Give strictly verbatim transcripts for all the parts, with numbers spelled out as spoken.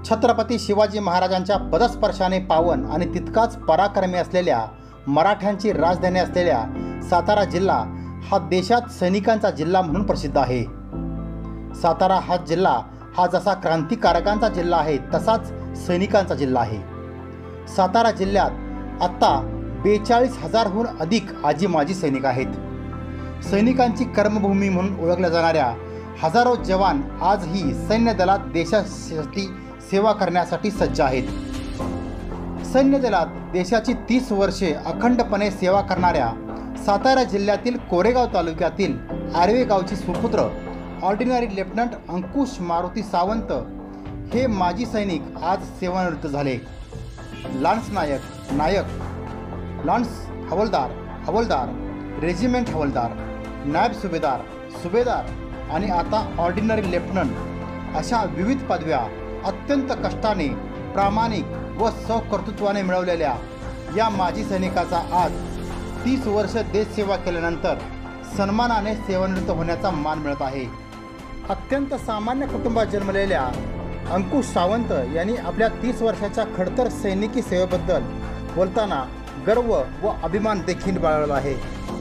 छत्रपती शिवाजी महाराजांच्या पदस्पर्शाने पावन आणि तितकाच पराक्रमी असलेल्या मराठ्यांची राजधानी असलेल्या सातारा जिल्हा हा देशात सैनिकांचा जिल्हा म्हणून प्रसिद्ध आहे। सातारा हा जिल्हा हा जसा क्रांतिकारकांचा जिल्हा आहे तसाच सैनिकांचा जिल्हा आहे। सातारा जिल्ह्यात आत्ता बेचाळीस हजारहून अधिक आजी माजी सैनिक आहेत। सैनिकांची कर्मभूमी म्हणून ओळखल्या जाणाऱ्या हजारो जवान आजही सैन्य दलात देशासाठी सेवा करण्यासाठी सज्ज आहेत। सैन्य दलात देशाची तीस वर्षे अखंडपणे सेवा करणाऱ्या सातारा जिल्ह्यातील कोरेगाव तालुक्यातील आर्वे गावचे सुपुत्र ऑर्डिनरी लेफ्टनंट अंकुश मारुती सावंत हे माजी सैनिक आज सेवानिवृत्त झाले। लान्स नायक नायक लान्स हवालदार हवालदार रेजिमेंट हवालदार नायब सुभेदार सुभेदार आणि आता ऑर्डिनरी लेफ्टनंट अशा विविध पदव्या अत्यंत कष्टाने प्रामाणिक व स्वकर्तृत्वाने मिळवलेल्या या माजी सैनिकाचा आज तीस वर्ष देशसेवा केल्यानंतर सन्मानाने सेवानिवृत्त होण्याचा मान मिळत आहे। अत्यंत सामान्य कुटुंबात जन्मलेल्या अंकुश सावंत यांनी आपल्या तीस वर्षाच्या खडतर सैनिकी सेवेबद्दल बोलताना गर्व व अभिमान देखील बाळगला आहे।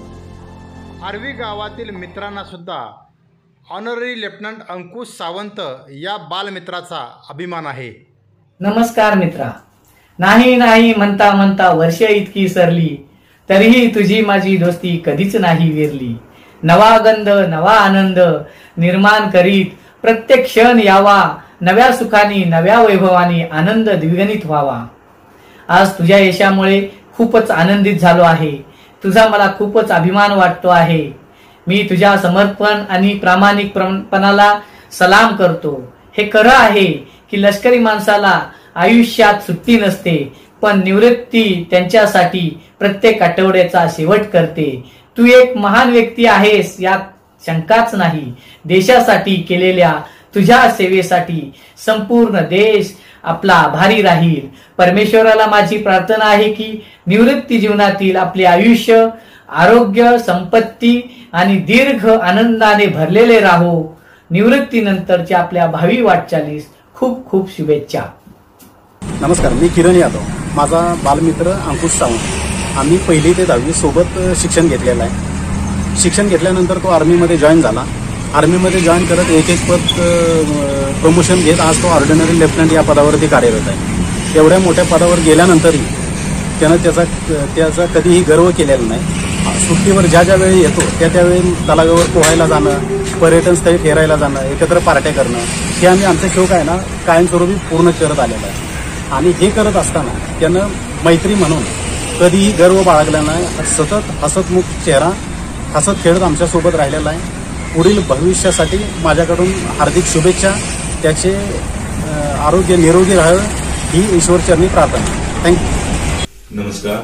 आर्वी गावातील मित्रांना सुद्धा ऑनररी लेफ्टनंट अंकुश सावंत या बालमित्राचा अभिमान आहे। नमस्कार मित्रा, नाही नाही म्हणता म्हणता वर्ष इतकी सरली, तरीही तुझी माझी दोस्ती कधीच नाही विरली। नवा गंध नवा आनंद निर्माण करीत प्रत्येक क्षण यावा, नव्या सुखानी नव्या वैभवानी आनंद द्विगुणित व्हावा। आज तुझ्या यशामुळे खूपच आनंदित झालो आहे। तुझा मला खूपच अभिमान वाटतो आहे। मी तुझ्या समर्पण आणि प्रामाणिकपणाला सलाम करतो। हे खरं आहे की लष्करी माणसाला आयुष्यात सुट्टी नसते, पण निवृत्ती त्यांच्यासाठी प्रत्येक आठवड्याचा शेवट करते। तू एक महान व्यक्ती आहेस यात शंकाच नाही। देशासाठी केलेल्या तुझ्या सेवेसाठी संपूर्ण देश आपला आभारी राहील। परमेश्वराला माझी प्रार्थना आहे की निवृत्ती जीवनातील आपले आयुष्य आरोग्य संपत्ती आणि दीर्घ आनंदाने भरलेले राहो। निवृत्तीनंतरच्या आपल्या भावी वाटचालीस खूप खूप शुभेच्छा। नमस्कार, मी किरण यादव, माझा बालमित्र अंकुश सावंत। आम्ही पहिली ते दहावी सोबत शिक्षण घेतलेलं आहे। शिक्षण घेतल्यानंतर तो आर्मीमध्ये जॉईन झाला। आर्मीमध्ये जॉईन करत एक एक पद प्रमोशन घेत आज तो ऑर्डिनरी लेफ्टनंट या पदावरती कार्यरत आहे। एवढ्या मोठ्या पदावर गेल्यानंतरही त्यानं त्याचा त्याचा कधीही गर्व केलेला नाही। सुट्टीवर ज्या ज्या वेळी येतो त्या त्यावेळी तलावावर पोहायला जाणं, पर्यटन स्थळी फिरायला जाणं, एकत्र पार्ट्या करणं, हे आम्ही आमचं शौक आहे ना कायमस्वरूपी पूर्ण करत आलेलं आहे। आणि हे करत असताना त्यानं मैत्री म्हणून कधीही गर्व बाळगला नाही। सतत हसतमुख चेहरा हसत खेळत आमच्यासोबत राहिलेला आहे। पुढील भविष्यासाठी माझ्याकडून हार्दिक शुभेच्छा। त्याचे आरोग्य निरोगी राहावं ही ईश्वरचरणी प्रार्थना। थँक्यू। नमस्कार,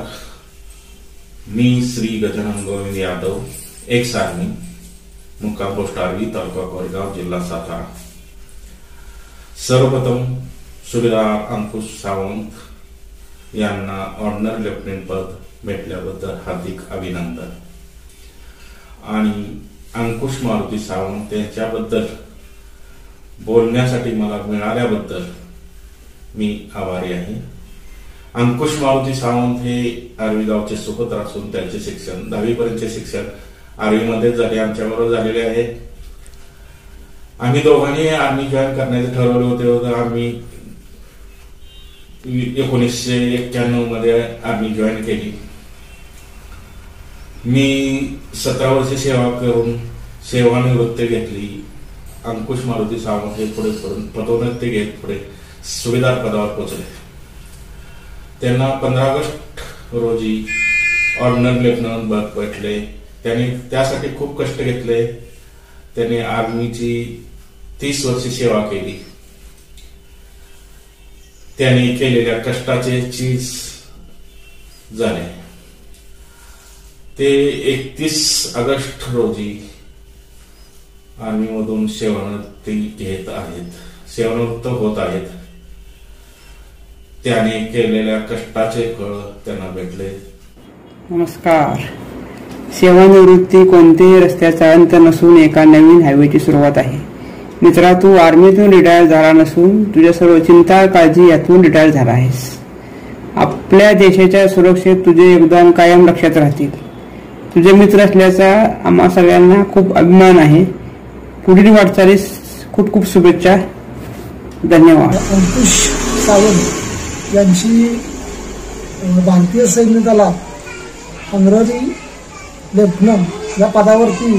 मी श्री गजानन गोविंद यादव, एक्स आर्मी, मुक्काम पोस्ट आर्वी, तालुका कोरेगाव, जिल्हा सातारा। सर्वप्रथम सुभेदार अंकुश सावंत यांना ऑर्डिनरी लेफ्टनंट पद भेटल्याबद्दल हार्दिक अभिनंदन। आणि अंकुश मारुती सावंत यांच्याबद्दल बोलण्यासाठी मला मिळाल्याबद्दल मी आभारी आहे। अंकुश मारुती सावंत हे आर्वी गावचे सुपुत्र असून त्यांचे शिक्षण दहावी पर्यंतचे शिक्षण आर्वीमध्ये झाले, आमच्याबरोबर झालेले आहे। आम्ही दोघांनी आर्मी जॉईन करण्याचे ठरवले होते। आम्ही एकोणीसशे एक्क्याण्णव मध्ये आर्मी जॉईन केली। मी सतरा वर्ष सेवा करून सेवानिवृत्ती घेतली। अंकुश मारुती सावंत हे पुढे पदोन्नती घेत पुढे सुभेदार पदावर पोहोचले। त्यांना पंधरा ऑगस्ट रोजी ऑर्डिनरी लेफ्टनंट पद भेटले। त्यांनी त्यासाठी खूप कष्ट घेतले। त्यांनी आर्मीची तीस वर्ष सेवा केली। त्यांनी केलेल्या कष्टाचे चीज झाले। ते एकतीस ऑगस्ट रोजी आर्मीमधून सेवानिवृत्ती घेत आहेत सेवानिवृत्त होत आहेत। त्याने केलेल्या कष्टाचे फळ त्यांना भेटले। नमस्कार, सेवानिवृत्ती कोणत्याही रस्त्याचा अंत नसून एका नवीन हायवेची सुरुवात आहे। मित्रा, तू आर्मीतून रिटायर झाला नसून तुझ्या सर्व चिंता काळजी यातून रिटायर झाला आहेस. आपल्या देशाच्या सुरक्षेत तुझे योगदान कायम लक्षात राहतील. तुझे मित्र असल्याचा आम्हा सगळ्यांना खूप अभिमान आहे. पुढील वाटचालीस खूप खूप शुभेच्छा. धन्यवाद. अंकुश सावंत यांची भारतीय सैन्य दलात ऑनररी लेफ्टनंट या पदावरती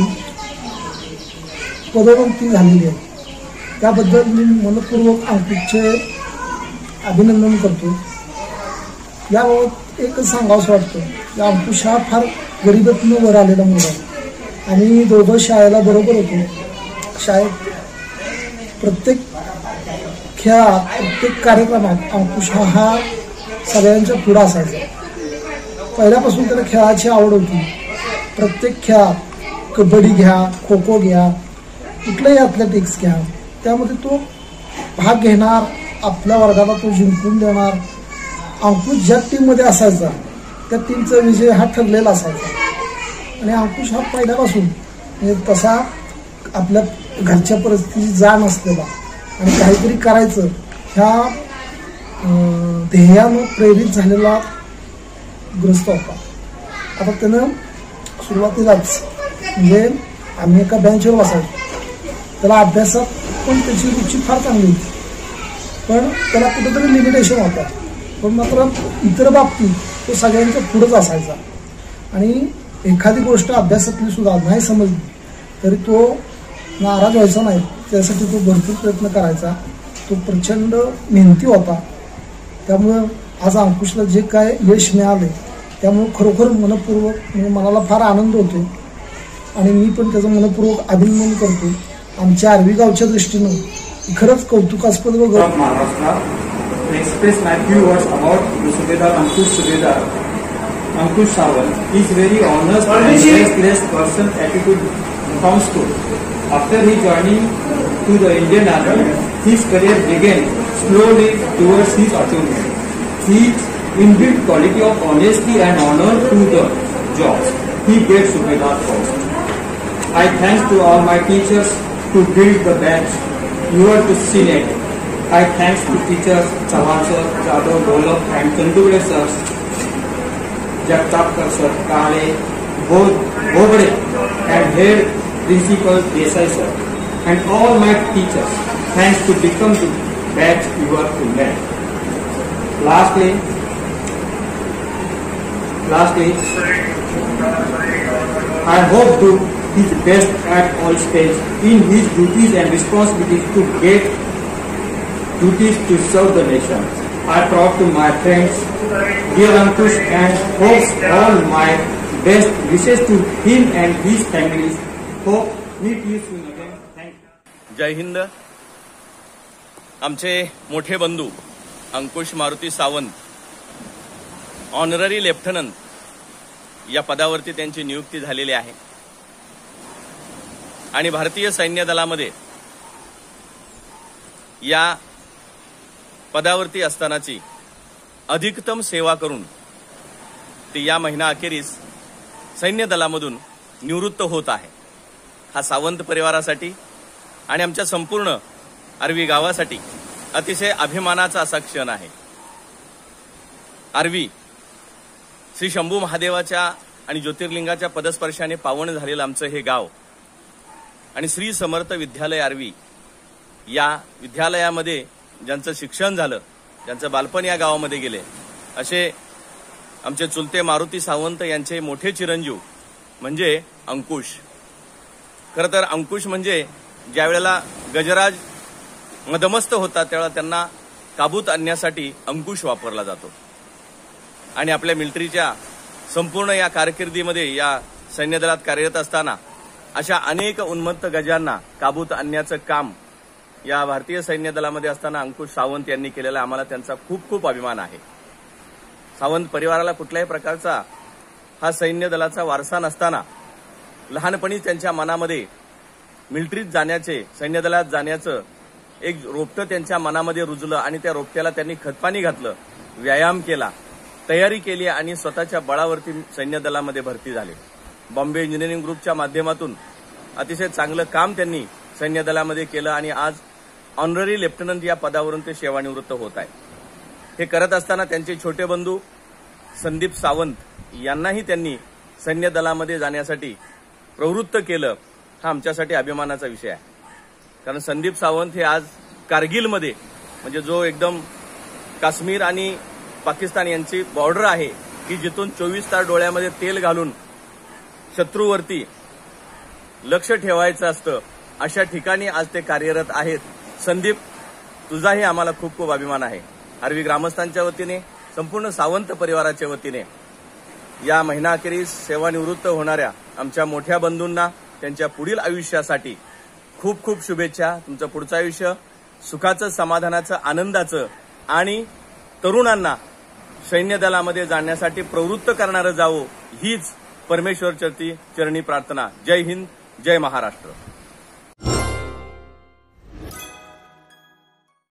पदोन्नती झालेली आहे. त्याबद्दल मी मनपूर्वक अंकुशचे अभिनंदन करतो. याबाबत एकच सांगावंसं वाटतं की अंकुश हा फार गरिबीतून वर आलेला मुलगा आहे आणि दोघं शाळेला बरोबर होतो. शाळेत प्रत्येक खेळात प्रत्येक कार्यक्रमात अंकुश हा हा सगळ्यांच्या पुढं असायचा. पहिल्यापासून त्याला खेळाची आवड होती. प्रत्येक खेळात कबड्डी घ्या, खो खो घ्या, कुठलंही ॲथलेटिक्स घ्या, त्यामध्ये तो भाग घेणार, आपल्या वर्गाला तो जिंकून देणार. अंकुश ज्या टीममध्ये असायचा त्या टीमचा विजय हा ठरलेला असायचा. आणि अंकुश हा पहिल्यापासून म्हणजे तसा आपल्या घरच्या परिस्थितीची जाण असलेला आणि काहीतरी करायचं ह्या ध्येयानं प्रेरित झालेला ग्रस्त होता. आता त्यानं सुरुवातीलाच म्हणजे आम्ही एका बेंचवर बसायचो. त्याला अभ्यासात पण त्याची रुची फार चांगली होती, पण त्याला कुठेतरी लिमिटेशन होता. पण मात्र इतर बाबतीत तो सगळ्यांच्या पुढंच असायचा. आणि एखादी गोष्ट अभ्यासातली सुद्धा नाही समजली तरी तो नाराज व्हायचा नाही. त्यासाठी तो भरपूर प्रयत्न करायचा. तो प्रचंड मेहनती होता. त्यामुळं आज अंकुशला जे काय यश मिळाले त्यामुळं खरोखर मनपूर्वक म्हणजे मनाला फार आनंद होतो आणि मी पण त्याचं मनपूर्वक अभिनंदन करतो. आमच्या आर्वी गावच्या दृष्टीनं खरंच कौतुकास्पद व Maharashtra express my few words about the Subedar Ankush Subedar. Ankush Sawant. He is very honest and selfless person attitude comes to. After he joining to the Indian Army, his career began slowly towards his achievement. His inbuilt quality of honesty and honor to the jobs he gets Subedar first. I thanks to all my teachers to build the bench. You are to select. I thanks to teachers Chavan sir, Jadhav, Golab and Tandure sir, Jagtapkar sir, Kale, Bogde and head principal Desai sir and all my teachers. Thanks to become the batch you are to learn. Lastly, lastly, I hope to his best at all stages in his duties and responsibilities to get duties to serve the nation. I proud to my friends, dear Ankush, and hope all my best wishes to him and his families. Hope meet you soon again. Thank you. जय हिंद. आमचे मोठे बंधू Ankush Maruti Sawant honorary lieutenant या पदावरती त्यांची नियुक्ती झालेली आहे आणि भारतीय सैन्य दलामध्ये या पदावरती असतानाची अधिकतम सेवा करून ते या महिना अखेरीस सैन्य दलामधून निवृत्त होत आहे. हा सावंत परिवारासाठी आणि आमच्या संपूर्ण आर्वी गावासाठी अतिशय अभिमानाचा असा क्षण आहे. आर्वी श्री शंभू महादेवाच्या आणि ज्योतिर्लिंगाच्या पदस्पर्शाने पावन झालेलं आमचं हे गाव आणि श्री समर्थ विद्यालय आर्वी या विद्यालयामध्ये ज्यांचं शिक्षण झालं, ज्यांचं बालपण या गावामध्ये गेले असे आमचे चुलते मारुती सावंत यांचे मोठे चिरंजीव म्हणजे अंकुश. खरं तर अंकुश म्हणजे ज्या वेळेला गजराज मदमस्त होता त्यावेळेला त्यांना काबूत आणण्यासाठी अंकुश वापरला जातो आणि आपल्या मिलिटरीच्या संपूर्ण या कारकिर्दीमध्ये या सैन्य दलात कार्यरत असताना अशा अनेक उन्मत्त गजांना काबूत आणण्याचं काम या भारतीय सैन्य दलामध्ये असताना अंकुश सावंत यांनी केलेला आम्हाला त्यांचा खूप खूप अभिमान आहे. सावंत परिवाराला कुठल्याही प्रकारचा हा सैन्य दलाचा वारसा नसताना लहानपणी त्यांच्या मनामध्ये मिलिटरीत जाण्याचे, सैन्य दलात जाण्याचं एक रोपटं त्यांच्या मनामध्ये रुजलं आणि त्या रोपट्याला त्यांनी खतपाणी घातलं, व्यायाम केला, तयारी केली आणि स्वतःच्या बळावरती सैन्य दलामध्ये भरती झाले. बॉम्बे इंजिनिअरिंग ग्रुपच्या माध्यमातून अतिशय चांगलं काम त्यांनी सैन्य दलामध्ये केलं आणि आज ऑनररी लेफ्टनंट या पदावरून ते सेवानिवृत्त होत आहे. हे करत असताना त्यांचे छोटे बंधू संदीप सावंत यांनाही त्यांनी सैन्य दलामध्ये जाण्यासाठी प्रवृत्त केलं. हा आमच्यासाठी अभिमानाचा विषय आहे. कारण संदीप सावंत हे आज कारगिलमध्ये, म्हणजे जो एकदम काश्मीर आणि पाकिस्तान यांची बॉर्डर आहे की जिथून चोवीस तास डोळ्यामध्ये तेल घालून शत्रूवरती लक्ष ठेवायचं असतं, अशा ठिकाणी आज ते कार्यरत आहेत. संदीप, तुझाही आम्हाला खूप खूप अभिमान आहे. आर्वी ग्रामस्थांच्या वतीने, संपूर्ण सावंत परिवाराच्या वतीने या महिनाअखेरीस सेवानिवृत्त होणाऱ्या आमच्या मोठ्या बंधूंना त्यांच्या पुढील आयुष्यासाठी खूप खूप शुभेच्छा. तुमचं पुढचं आयुष्य सुखाचं, समाधानाचं, आनंदाचं आणि तरुणांना सैन्य दलामध्ये जाण्यासाठी प्रवृत्त करणारं जावो, हीच परमेश्वर चरती चरणी प्रार्थना. जय हिंद, जय महाराष्ट्र.